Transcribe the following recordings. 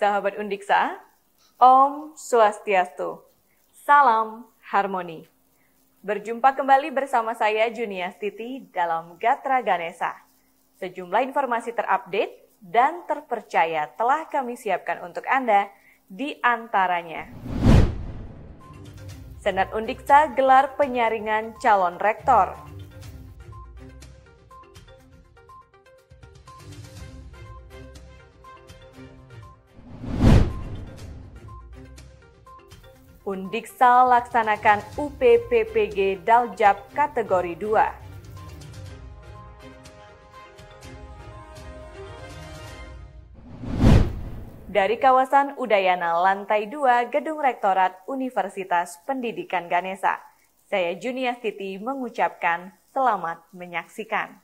Sahabat Undiksa, Om Swastiastu, Salam Harmoni. Berjumpa kembali bersama saya Juniastiti dalam Gatra Ganesha. Sejumlah informasi terupdate dan terpercaya telah kami siapkan untuk Anda, di antaranya. Senat Undiksa gelar penyaringan calon rektor. Undiksa laksanakan UPPPG Daljab kategori 2. Dari kawasan Udayana lantai 2 Gedung Rektorat Universitas Pendidikan Ganesha, saya Juniastiti mengucapkan selamat menyaksikan.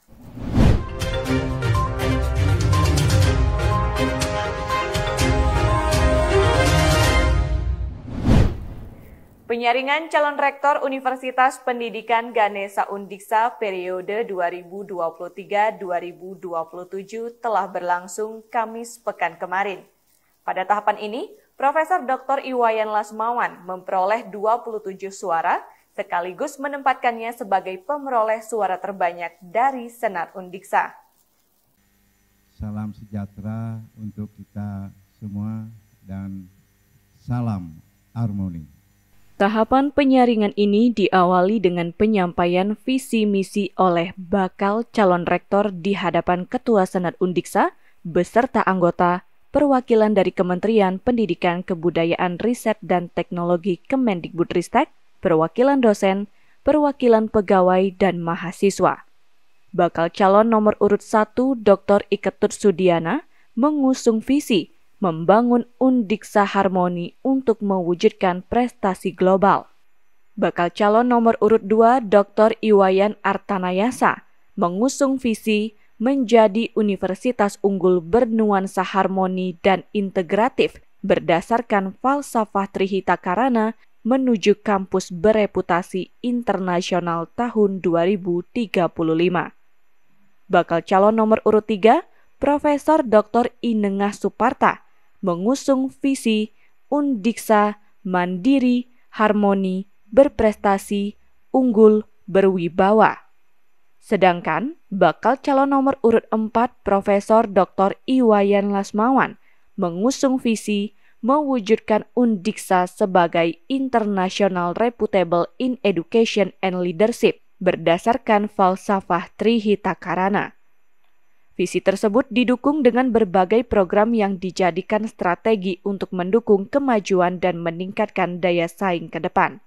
Penyaringan calon rektor Universitas Pendidikan Ganesha Undiksa periode 2023-2027 telah berlangsung Kamis pekan kemarin. Pada tahapan ini, Profesor Dr. Iwayan Lasmawan memperoleh 27 suara sekaligus menempatkannya sebagai pemeroleh suara terbanyak dari Senat Undiksa. Salam sejahtera untuk kita semua dan salam harmoni. Tahapan penyaringan ini diawali dengan penyampaian visi misi oleh bakal calon rektor di hadapan Ketua Senat Undiksa beserta anggota perwakilan dari Kementerian Pendidikan Kebudayaan Riset dan Teknologi Kemendikbudristek, perwakilan dosen, perwakilan pegawai dan mahasiswa. Bakal calon nomor urut 1 Dr. Iketut Sudiana mengusung visi membangun Undiksa harmoni untuk mewujudkan prestasi global. Bakal calon nomor urut 2 Dr. Iwayan Artanayasa mengusung visi menjadi universitas unggul bernuansa harmoni dan integratif berdasarkan falsafah Trihita Karana menuju kampus bereputasi internasional tahun 2035. Bakal calon nomor urut 3 Profesor Dr. Inengah Suparta mengusung visi Undiksa mandiri, harmoni, berprestasi, unggul, berwibawa. Sedangkan bakal calon nomor urut 4 Profesor Dr. Iwayan Lasmawan mengusung visi mewujudkan Undiksa sebagai international reputable in education and leadership berdasarkan falsafah Trihita Karana. Visi tersebut didukung dengan berbagai program yang dijadikan strategi untuk mendukung kemajuan dan meningkatkan daya saing ke depan.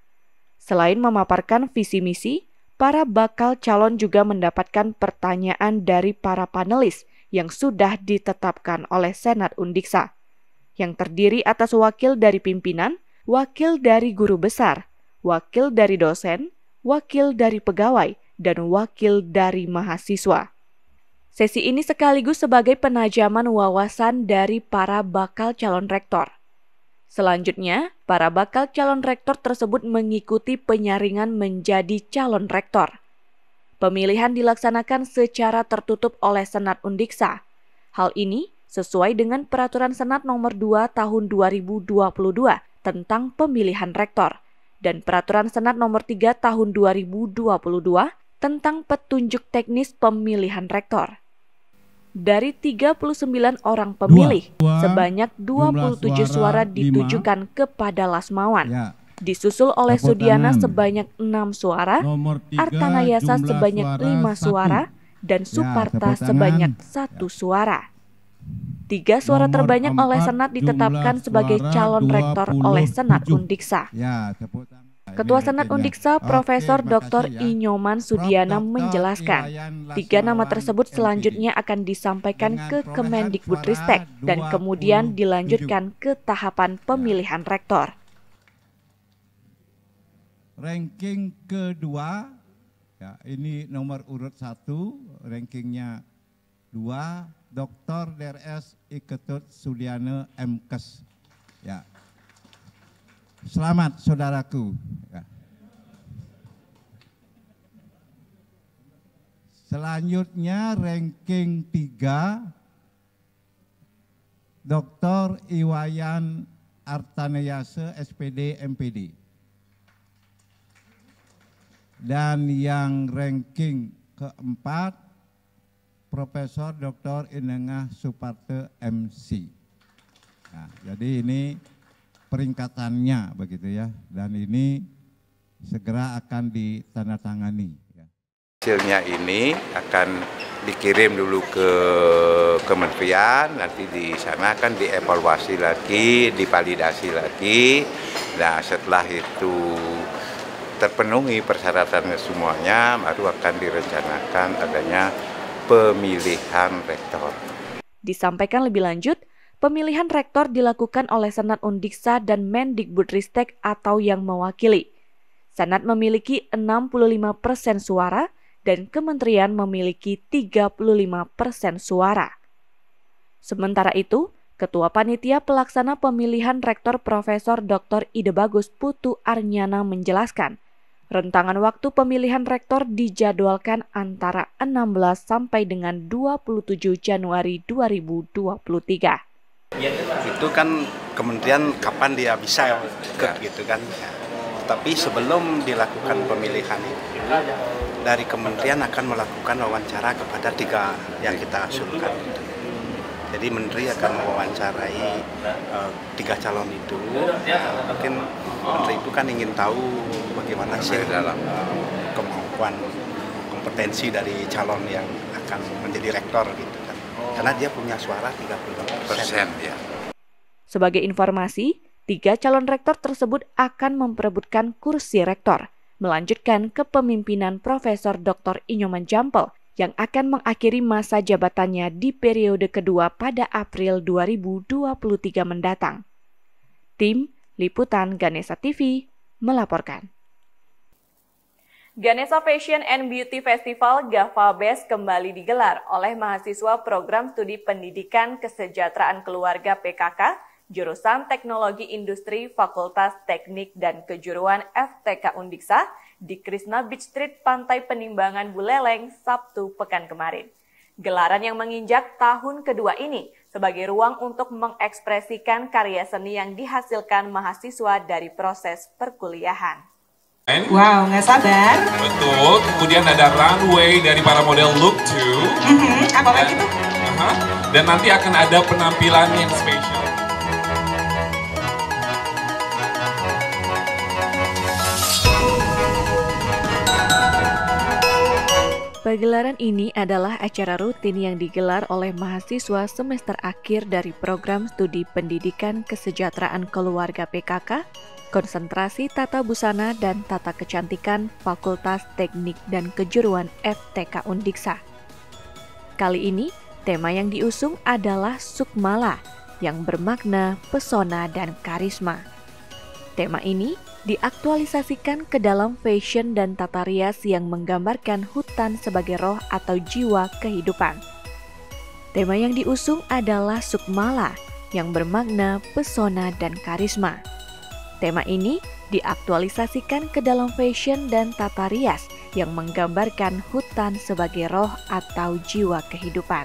Selain memaparkan visi misi, para bakal calon juga mendapatkan pertanyaan dari para panelis yang sudah ditetapkan oleh Senat Undiksa, yang terdiri atas wakil dari pimpinan, wakil dari guru besar, wakil dari dosen, wakil dari pegawai, dan wakil dari mahasiswa. Sesi ini sekaligus sebagai penajaman wawasan dari para bakal calon rektor. Selanjutnya, para bakal calon rektor tersebut mengikuti penyaringan menjadi calon rektor. Pemilihan dilaksanakan secara tertutup oleh Senat Undiksa. Hal ini sesuai dengan Peraturan Senat Nomor 2 Tahun 2022 tentang pemilihan rektor dan Peraturan Senat Nomor 3 Tahun 2022 tentang petunjuk teknis pemilihan rektor. Dari 39 orang pemilih, sebanyak 27 suara ditujukan kepada Lasmawan, disusul oleh Sudiana sebanyak 6 suara, Artanayasa sebanyak 5 suara, dan Suparta sebanyak 1 suara. 3 suara terbanyak oleh Senat ditetapkan sebagai calon rektor oleh Senat Undiksa. Ketua Senat Undiksa Profesor Dr. Inyoman Sudiana menjelaskan, 3 nama tersebut selanjutnya akan disampaikan ke Kemendikbudristek dan kemudian dilanjutkan ke tahapan pemilihan rektor. Ranking kedua, ya, ini nomor urut 1, rankingnya 2, Dr. DRS Iketut Sudiana MKes. Ya. Selamat saudaraku. Ya. Selanjutnya ranking 3 Dr. Iwayan Artaneyase, SPD, MPD. Dan yang ranking keempat, Profesor Dr. Inengah Suparte, MC. Nah, jadi ini peringkatannya begitu ya, dan ini segera akan ditandatangani. Hasilnya ini akan dikirim dulu ke kementerian, nanti di sana akan dievaluasi lagi, divalidasi lagi. Nah, setelah itu terpenuhi persyaratannya semuanya, baru akan direncanakan adanya pemilihan rektor. Disampaikan lebih lanjut, pemilihan rektor dilakukan oleh Senat Undiksa dan Mendikbudristek atau yang mewakili. Senat memiliki 65% suara dan kementerian memiliki 35% suara. Sementara itu, Ketua Panitia Pelaksana Pemilihan Rektor Profesor Dr. Ide Bagus Putu Arnyana menjelaskan, rentangan waktu pemilihan rektor dijadwalkan antara 16 sampai dengan 27 Januari 2023. Itu kan kementerian kapan dia bisa ikut gitu kan. Tapi sebelum dilakukan pemilihan itu, dari kementerian akan melakukan wawancara kepada 3 yang kita usulkan. Jadi menteri akan mewawancarai 3 calon itu. Mungkin menteri itu kan ingin tahu bagaimana sih dalam kemampuan kompetensi dari calon yang akan menjadi rektor gitu kan. Karena dia punya suara 35% ya. Sebagai informasi, 3 calon rektor tersebut akan memperebutkan kursi rektor, melanjutkan kepemimpinan Profesor Dr. Inyoman Jampel yang akan mengakhiri masa jabatannya di periode kedua pada April 2023 mendatang. Tim Liputan Ganesha TV melaporkan. Ganesha Fashion and Beauty Festival GAFA-BEST kembali digelar oleh mahasiswa Program Studi Pendidikan Kesejahteraan Keluarga PKK, jurusan Teknologi Industri Fakultas Teknik dan Kejuruan FTK Undiksa di Krishna Beach Street, Pantai Penimbangan Buleleng, Sabtu pekan kemarin. Gelaran yang menginjak tahun kedua ini sebagai ruang untuk mengekspresikan karya seni yang dihasilkan mahasiswa dari proses perkuliahan. Wow, nggak sabar. Betul, kemudian ada runway dari para model look to. Apa lagi tuh? Dan nanti akan ada penampilan yang spesial. Pagelaran ini adalah acara rutin yang digelar oleh mahasiswa semester akhir dari Program Studi Pendidikan Kesejahteraan Keluarga PKK, Konsentrasi Tata Busana dan Tata Kecantikan Fakultas Teknik dan Kejuruan FTK Undiksa. Kali ini, tema yang diusung adalah Sukmala, yang bermakna pesona dan karisma. Tema ini diaktualisasikan ke dalam fashion dan tata rias yang menggambarkan hutan sebagai roh atau jiwa kehidupan. Tema yang diusung adalah Sukmala, yang bermakna pesona dan karisma. Tema ini diaktualisasikan ke dalam fashion dan tata rias yang menggambarkan hutan sebagai roh atau jiwa kehidupan.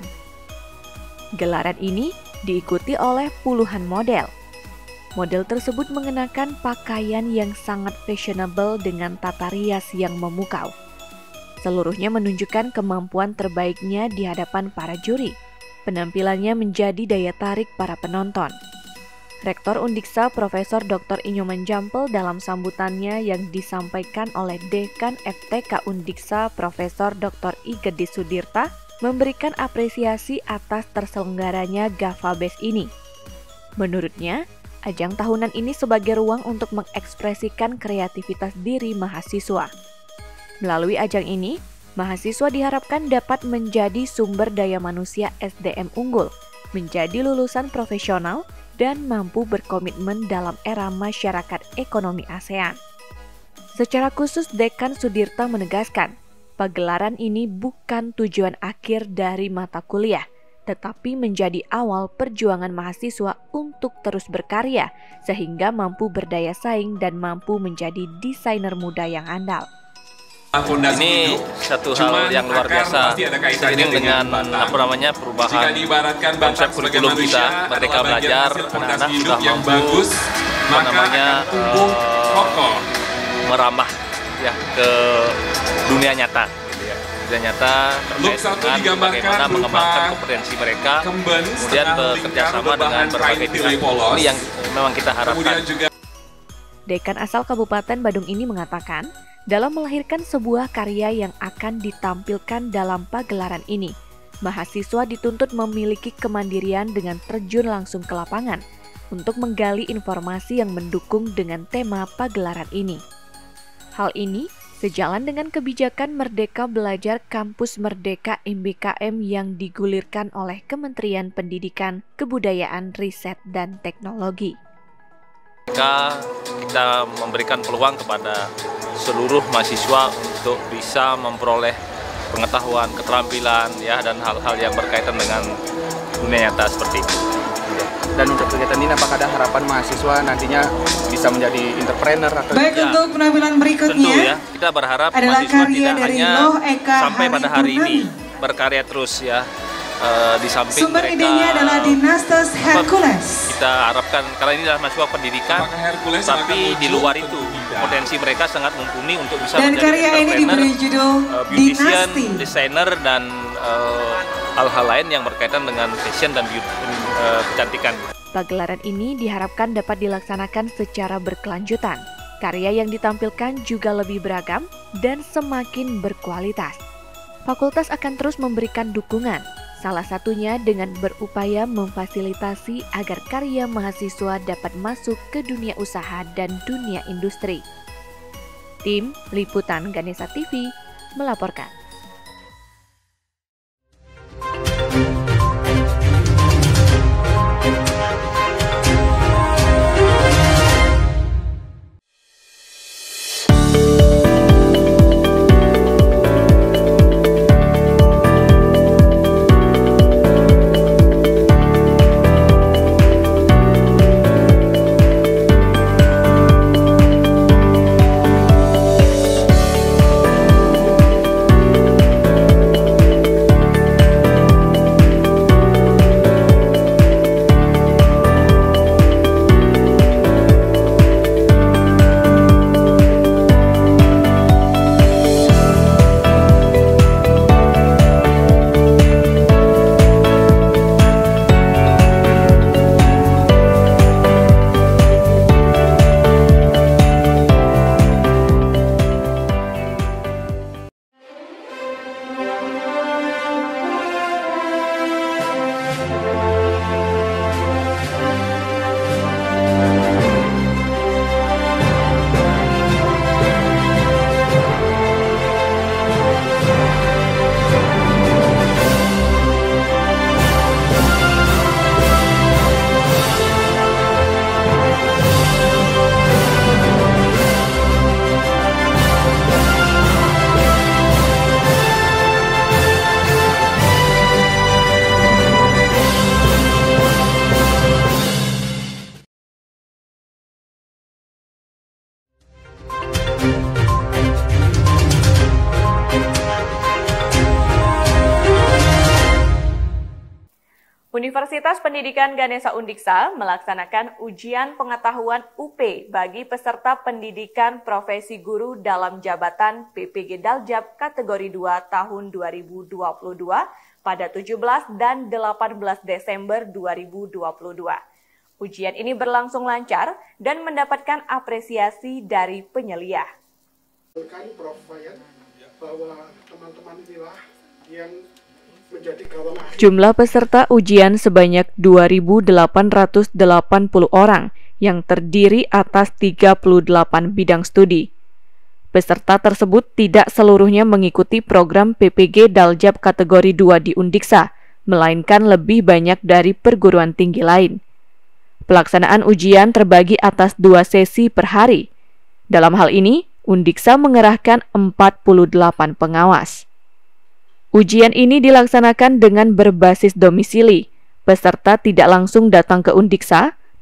Gelaran ini diikuti oleh puluhan model. Model tersebut mengenakan pakaian yang sangat fashionable dengan tata rias yang memukau. Seluruhnya menunjukkan kemampuan terbaiknya di hadapan para juri. Penampilannya menjadi daya tarik para penonton. Rektor Undiksa Profesor Dr. Inyoman Jampel dalam sambutannya yang disampaikan oleh Dekan FTK Undiksa Profesor Dr. I Gede Sudirta memberikan apresiasi atas terselenggaranya GAFA-BEST ini. Menurutnya, ajang tahunan ini sebagai ruang untuk mengekspresikan kreativitas diri mahasiswa. Melalui ajang ini, mahasiswa diharapkan dapat menjadi sumber daya manusia SDM unggul, menjadi lulusan profesional, dan mampu berkomitmen dalam era masyarakat ekonomi ASEAN. Secara khusus, Dekan Sudirta menegaskan, pagelaran ini bukan tujuan akhir dari mata kuliah, tetapi menjadi awal perjuangan mahasiswa untuk terus berkarya sehingga mampu berdaya saing dan mampu menjadi desainer muda yang andal. Ini satu hal yang luar biasa seiring dengan perubahan konsep kurikulum kita. Merdeka Belajar, anak-anak sudah mampu merambah ya ke dunia nyata. Dunia nyata terkait dengan bagaimana mengembangkan kompetensi mereka, kemudian bekerja sama dengan berbagai pihak. Ini yang memang kita harapkan. Dekan asal Kabupaten Badung ini mengatakan, dalam melahirkan sebuah karya yang akan ditampilkan dalam pagelaran ini, mahasiswa dituntut memiliki kemandirian dengan terjun langsung ke lapangan untuk menggali informasi yang mendukung dengan tema pagelaran ini. Hal ini sejalan dengan kebijakan Merdeka Belajar Kampus Merdeka MBKM yang digulirkan oleh Kementerian Pendidikan, Kebudayaan, Riset, dan Teknologi. Kita memberikan peluang kepada seluruh mahasiswa untuk bisa memperoleh pengetahuan, keterampilan, ya, dan hal-hal yang berkaitan dengan dunia nyata seperti itu. Dan untuk kegiatan ini, apakah ada harapan mahasiswa nantinya bisa menjadi entrepreneur atau? Baik, ya, untuk penampilan berikutnya, tentu ya, kita berharap mahasiswa tidak hanya sampai pada hari ini berkarya terus ya. Di samping sumber mereka, idenya adalah Dinastes Hercules. Kita harapkan, karena ini adalah mahasiswa pendidikan, tapi di luar itu potensi mereka sangat mumpuni untuk bisa dan menjadi karya ini diberi judul beautician, Dinasti, desainer, dan hal-hal lain yang berkaitan dengan fashion dan kecantikan. Pagelaran ini diharapkan dapat dilaksanakan secara berkelanjutan. Karya yang ditampilkan juga lebih beragam dan semakin berkualitas. Fakultas akan terus memberikan dukungan, salah satunya dengan berupaya memfasilitasi agar karya mahasiswa dapat masuk ke dunia usaha dan dunia industri. Tim Liputan Ganesha TV melaporkan. Universitas Pendidikan Ganesha Undiksa melaksanakan ujian pengetahuan UP bagi peserta pendidikan profesi guru dalam jabatan PPG Daljab kategori 2 tahun 2022 pada 17 dan 18 Desember 2022. Ujian ini berlangsung lancar dan mendapatkan apresiasi dari penyelia. Prof. Wayan, bahwa teman-teman inilah yang jumlah peserta ujian sebanyak 2.880 orang yang terdiri atas 38 bidang studi. Peserta tersebut tidak seluruhnya mengikuti program PPG Daljab kategori 2 di Undiksa, melainkan lebih banyak dari perguruan tinggi lain. Pelaksanaan ujian terbagi atas 2 sesi per hari. Dalam hal ini, Undiksa mengerahkan 48 pengawas. Ujian ini dilaksanakan dengan berbasis domisili. Peserta tidak langsung datang ke Undiksa,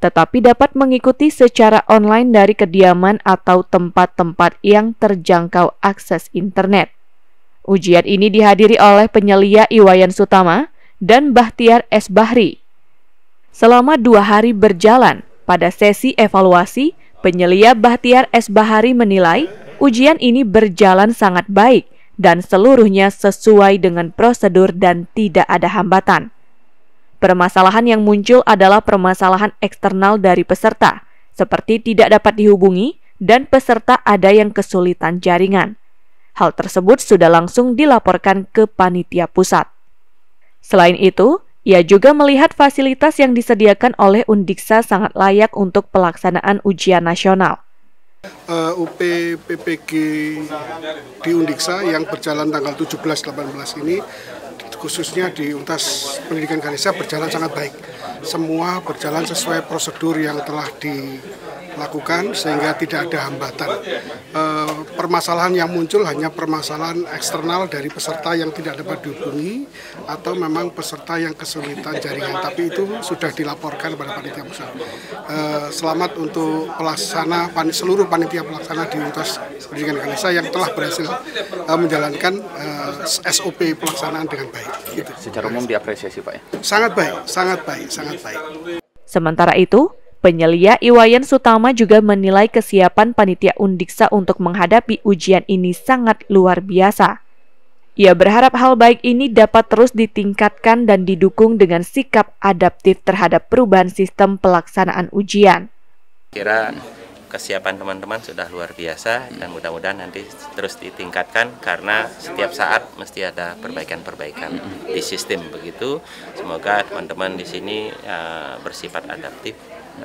tetapi dapat mengikuti secara online dari kediaman atau tempat-tempat yang terjangkau akses internet. Ujian ini dihadiri oleh penyelia Iwayan Sutama dan Bahtiar S. Bahri. Selama 2 hari berjalan, pada sesi evaluasi, penyelia Bahtiar S. Bahari menilai ujian ini berjalan sangat baik dan seluruhnya sesuai dengan prosedur dan tidak ada hambatan. Permasalahan yang muncul adalah permasalahan eksternal dari peserta, seperti tidak dapat dihubungi dan peserta ada yang kesulitan jaringan. Hal tersebut sudah langsung dilaporkan ke panitia pusat. Selain itu, ia juga melihat fasilitas yang disediakan oleh Undiksa sangat layak untuk pelaksanaan ujian nasional. UP PPG di Undiksa yang berjalan tanggal 17-18 ini, khususnya di Untas Pendidikan Ganesha berjalan sangat baik. Semua berjalan sesuai prosedur yang telah dilakukan sehingga tidak ada hambatan. Permasalahan yang muncul hanya permasalahan eksternal dari peserta yang tidak dapat dihubungi atau memang peserta yang kesulitan jaringan, tapi itu sudah dilaporkan kepada panitia pusat. Selamat untuk seluruh panitia pelaksana di Untas Pendidikan Ganesha yang telah berhasil menjalankan SOP pelaksanaan dengan baik. Gitu. Secara umum diapresiasi Pak ya? Sangat baik, sangat baik, sangat baik. Sementara itu, penyelia Iwayan Sutama juga menilai kesiapan panitia Undiksa untuk menghadapi ujian ini sangat luar biasa. Ia berharap hal baik ini dapat terus ditingkatkan dan didukung dengan sikap adaptif terhadap perubahan sistem pelaksanaan ujian. Kira kesiapan teman-teman sudah luar biasa dan mudah-mudahan nanti terus ditingkatkan karena setiap saat mesti ada perbaikan-perbaikan di sistem begitu. Semoga teman-teman di sini bersifat adaptif,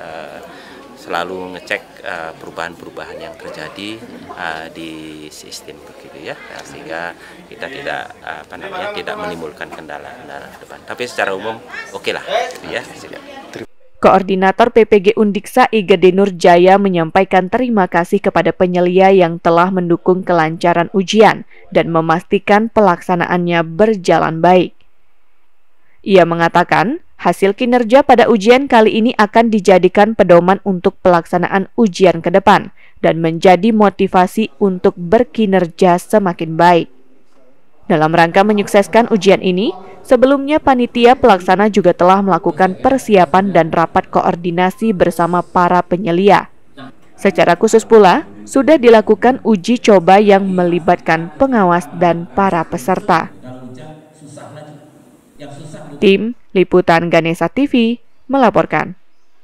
selalu ngecek perubahan-perubahan yang terjadi di sistem begitu ya, sehingga kita tidak menimbulkan kendala-kendala ke depan. Tapi secara umum oke lah ya. Koordinator PPG Undiksa Igede Nurjaya menyampaikan terima kasih kepada penyelia yang telah mendukung kelancaran ujian dan memastikan pelaksanaannya berjalan baik. Ia mengatakan, hasil kinerja pada ujian kali ini akan dijadikan pedoman untuk pelaksanaan ujian ke depan dan menjadi motivasi untuk berkinerja semakin baik. Dalam rangka menyukseskan ujian ini, sebelumnya panitia pelaksana juga telah melakukan persiapan dan rapat koordinasi bersama para penyelia. Secara khusus pula, sudah dilakukan uji coba yang melibatkan pengawas dan para peserta. Tim Liputan Ganesha TV melaporkan.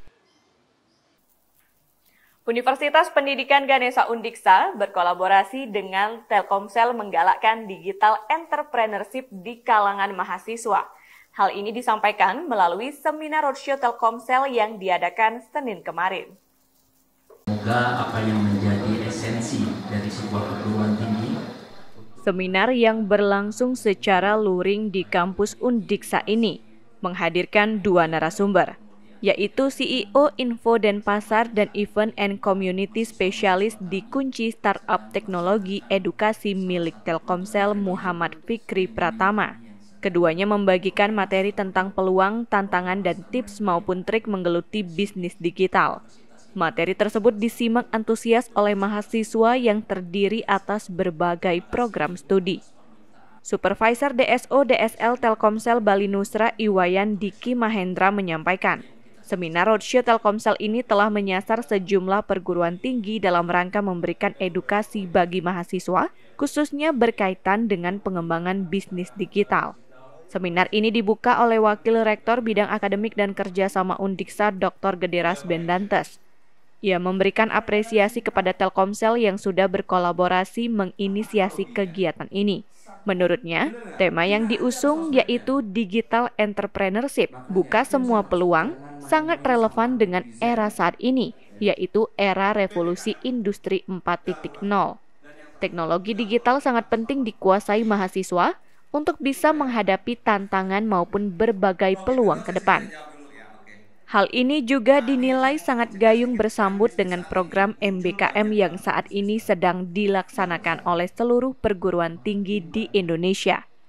Universitas Pendidikan Ganesha Undiksa berkolaborasi dengan Telkomsel menggalakkan digital entrepreneurship di kalangan mahasiswa. Hal ini disampaikan melalui seminar roadshow Telkomsel yang diadakan Senin kemarin. Semoga apa yang menjadi esensi dari sebuah perguruan tinggi. Seminar yang berlangsung secara luring di kampus Undiksa ini menghadirkan 2 narasumber, yaitu CEO Info Denpasar dan Event and Community Specialist di Kunci Startup Teknologi Edukasi milik Telkomsel Muhammad Fikri Pratama. Keduanya membagikan materi tentang peluang, tantangan, dan tips maupun trik menggeluti bisnis digital. Materi tersebut disimak antusias oleh mahasiswa yang terdiri atas berbagai program studi. Supervisor DSO DSL Telkomsel Bali Nusra Iwayan Diki Mahendra menyampaikan, seminar roadshow Telkomsel ini telah menyasar sejumlah perguruan tinggi dalam rangka memberikan edukasi bagi mahasiswa, khususnya berkaitan dengan pengembangan bisnis digital. Seminar ini dibuka oleh Wakil Rektor Bidang Akademik dan Kerjasama Undiksa Dr. Gederas Bendantes. Ia memberikan apresiasi kepada Telkomsel yang sudah berkolaborasi menginisiasi kegiatan ini. Menurutnya, tema yang diusung yaitu Digital Entrepreneurship, buka semua peluang, sangat relevan dengan era saat ini, yaitu era revolusi industri 4.0. Teknologi digital sangat penting dikuasai mahasiswa untuk bisa menghadapi tantangan maupun berbagai peluang ke depan. Hal ini juga dinilai sangat gayung bersambut dengan program MBKM yang saat ini sedang dilaksanakan oleh seluruh perguruan tinggi di Indonesia.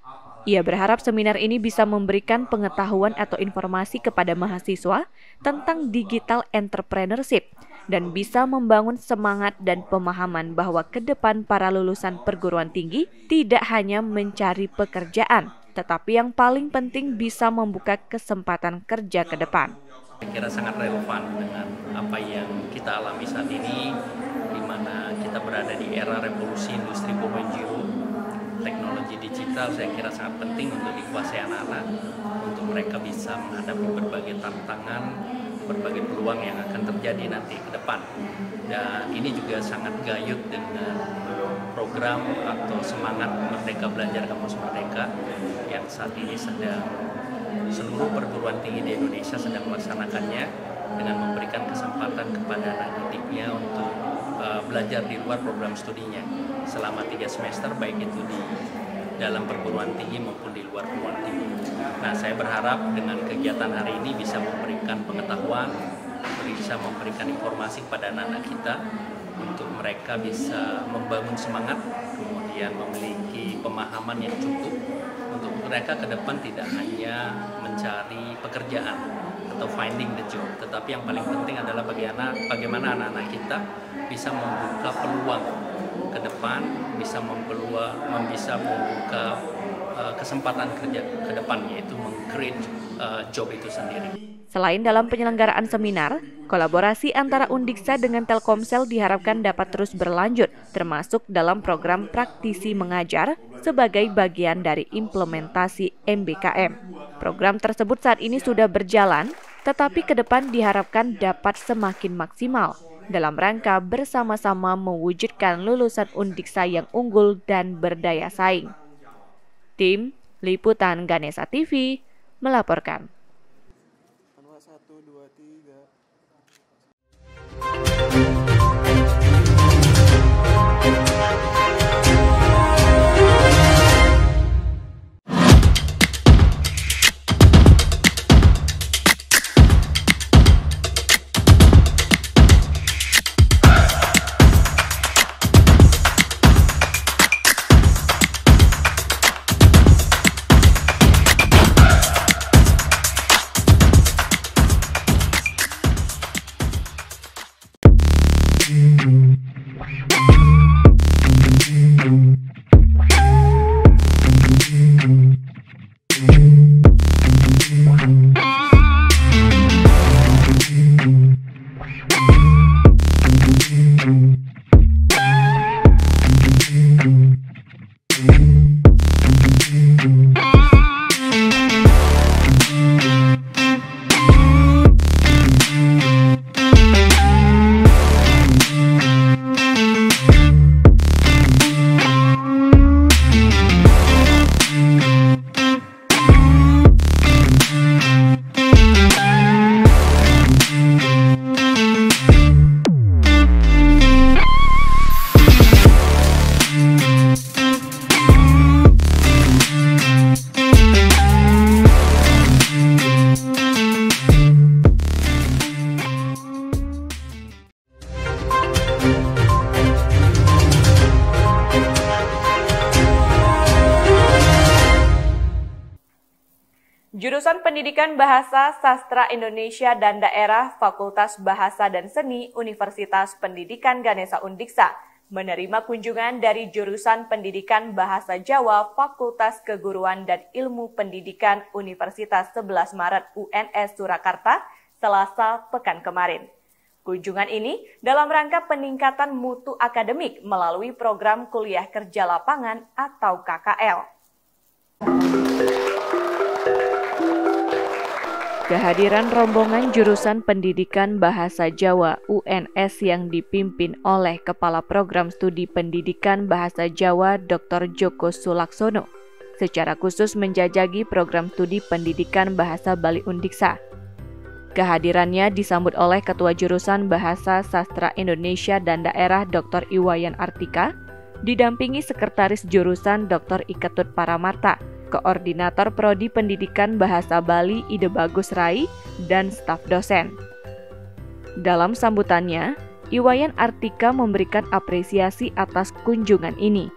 Ia berharap seminar ini bisa memberikan pengetahuan atau informasi kepada mahasiswa tentang digital entrepreneurship dan bisa membangun semangat dan pemahaman bahwa ke depan para lulusan perguruan tinggi tidak hanya mencari pekerjaan, tetapi yang paling penting bisa membuka kesempatan kerja ke depan. Saya kira sangat relevan dengan apa yang kita alami saat ini, di mana kita berada di era revolusi industri 4.0. Teknologi digital saya kira sangat penting untuk dikuasai anak-anak, untuk mereka bisa menghadapi berbagai tantangan, berbagai peluang yang akan terjadi nanti ke depan. Dan ini juga sangat gayut dengan program atau semangat Merdeka Belajar Kampus Merdeka yang saat ini sedang seluruh perguruan tinggi di Indonesia sedang melaksanakannya dengan memberikan kesempatan kepada anak didiknya untuk belajar di luar program studinya selama 3 semester, baik itu di dalam perguruan tinggi maupun di luar perguruan tinggi. Nah, saya berharap dengan kegiatan hari ini bisa memberikan pengetahuan, bisa memberikan informasi kepada anak-anak kita untuk mereka bisa membangun semangat, kemudian memiliki pemahaman yang cukup untuk mereka ke depan tidak hanya mencari pekerjaan atau finding the job, tetapi yang paling penting adalah bagaimana anak-anak kita bisa membuka peluang ke depan, bisa membuka kesempatan kerja ke depan, yaitu meng-create job itu sendiri. Selain dalam penyelenggaraan seminar, kolaborasi antara Undiksa dengan Telkomsel diharapkan dapat terus berlanjut, termasuk dalam program praktisi mengajar sebagai bagian dari implementasi MBKM. Program tersebut saat ini sudah berjalan, tetapi ke depan diharapkan dapat semakin maksimal dalam rangka bersama-sama mewujudkan lulusan Undiksa yang unggul dan berdaya saing. Tim Liputan Ganesha TV melaporkan. Jurusan Pendidikan Bahasa Sastra Indonesia dan Daerah Fakultas Bahasa dan Seni Universitas Pendidikan Ganesha Undiksa menerima kunjungan dari Jurusan Pendidikan Bahasa Jawa Fakultas Keguruan dan Ilmu Pendidikan Universitas 11 Maret UNS Surakarta, Selasa pekan kemarin. Kunjungan ini dalam rangka peningkatan mutu akademik melalui program kuliah kerja lapangan atau KKL. Kehadiran rombongan Jurusan Pendidikan Bahasa Jawa UNS yang dipimpin oleh Kepala Program Studi Pendidikan Bahasa Jawa Dr. Joko Sulaksono secara khusus menjajaki program studi Pendidikan Bahasa Bali Undiksa. Kehadirannya disambut oleh Ketua Jurusan Bahasa Sastra Indonesia dan Daerah Dr. Iwayan Artika, didampingi Sekretaris Jurusan Dr. Iketut Paramarta, Koordinator Prodi Pendidikan Bahasa Bali Ide Bagus Rai, dan staf dosen. Dalam sambutannya, Iwayan Artika memberikan apresiasi atas kunjungan ini.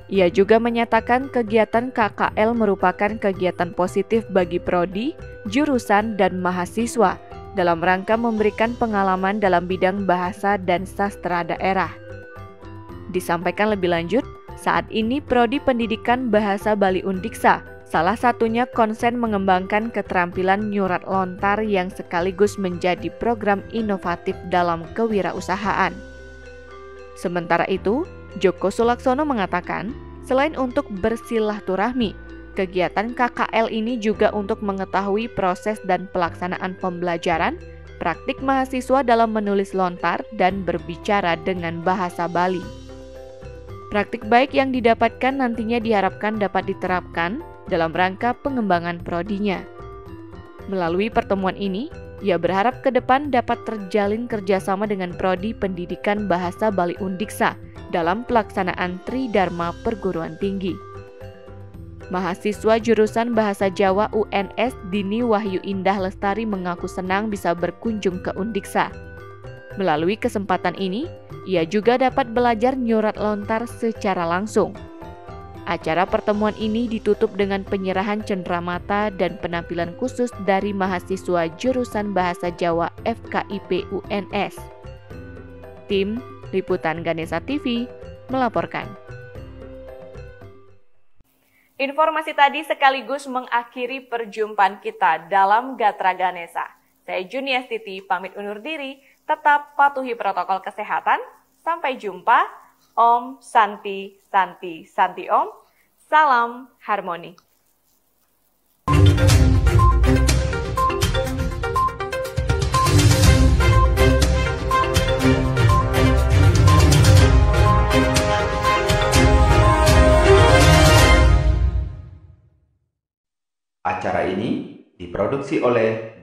Ia juga menyatakan kegiatan KKL merupakan kegiatan positif bagi prodi, jurusan, dan mahasiswa dalam rangka memberikan pengalaman dalam bidang bahasa dan sastra daerah. Disampaikan lebih lanjut, saat ini Prodi Pendidikan Bahasa Bali Undiksa salah satunya konsen mengembangkan keterampilan nyurat lontar yang sekaligus menjadi program inovatif dalam kewirausahaan. Sementara itu, Joko Sulaksono mengatakan, selain untuk bersilaturahmi, kegiatan KKL ini juga untuk mengetahui proses dan pelaksanaan pembelajaran, praktik mahasiswa dalam menulis lontar dan berbicara dengan bahasa Bali. Praktik baik yang didapatkan nantinya diharapkan dapat diterapkan dalam rangka pengembangan prodinya. Melalui pertemuan ini, ia berharap ke depan dapat terjalin kerjasama dengan Prodi Pendidikan Bahasa Bali Undiksa dalam pelaksanaan Tridharma Perguruan Tinggi. Mahasiswa jurusan Bahasa Jawa UNS Dini Wahyu Indah Lestari mengaku senang bisa berkunjung ke Undiksa. Melalui kesempatan ini, ia juga dapat belajar nyurat lontar secara langsung. Acara pertemuan ini ditutup dengan penyerahan cenderamata dan penampilan khusus dari mahasiswa jurusan Bahasa Jawa FKIP UNS. Tim Liputan Ganesha TV melaporkan. Informasi tadi sekaligus mengakhiri perjumpaan kita dalam Gatra Ganesha. Saya Juniastiti pamit undur diri, tetap patuhi protokol kesehatan. Sampai jumpa. Om Santi Santi Santi Om. Salam harmoni. Acara ini diproduksi oleh